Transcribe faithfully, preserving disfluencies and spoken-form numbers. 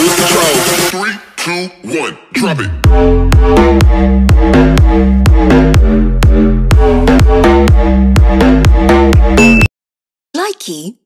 lose control. Three, two, one, drop it. Likey